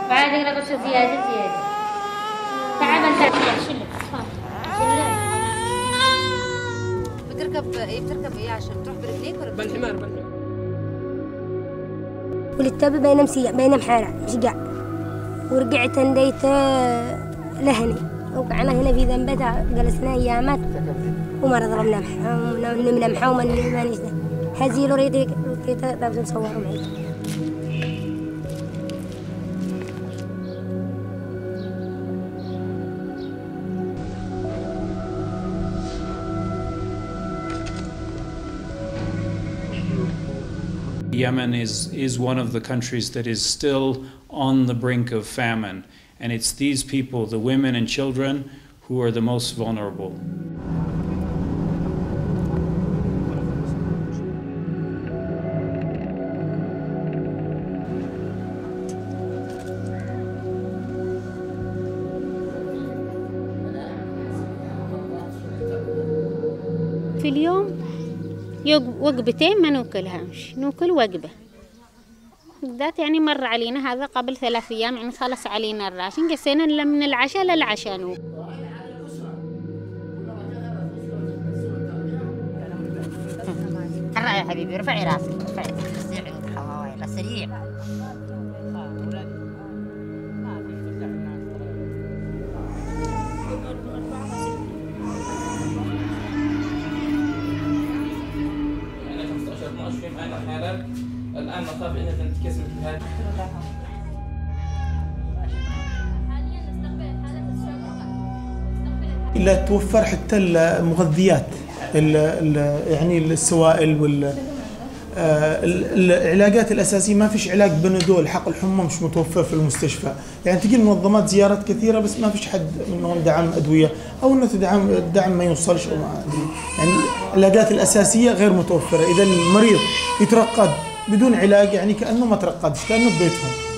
بعدين لقيت زيادة تعب انت شلك بتركب ايه عشان تروح برجليك ولا بالحمار؟ وللتابع بين مسيح بين محارة مشجع ورجعت انديت لهني وقعنا هنا في ذنبتها جلسنا ايامات وما ضربنا نمنا محوما ما نجده هزيلو ريتك دابت نصور معي. Yemen is one of the countries that is still on the brink of famine, and it's these people, the women and children, who are the most vulnerable. في اليوم وجبتين ما ناكلهاش، ناكل وجبة. بالذات يعني مر علينا هذا قبل 3 أيام يعني خلص علينا الراشن قسينا من العشاء للعشاء نوم. يا حبيبي ارفعي راسك ارفعي سريع حواوي سريع. الآن نخاف إنها تنتكسر في هذا. إلا توفر حتى المغذيات يعني السوائل العلاجات الأساسية. ما فيش علاج بنادول حق الحمى مش متوفر في المستشفى. يعني تجي المنظمات زيارات كثيرة بس ما فيش حد منهم دعم أدوية أو إنه الدعم ما يوصلش يعني العلاجات الأساسية غير متوفرة. إذا المريض يترقد بدون علاج يعني كأنه ما ترقدش كأنه ببيتهم.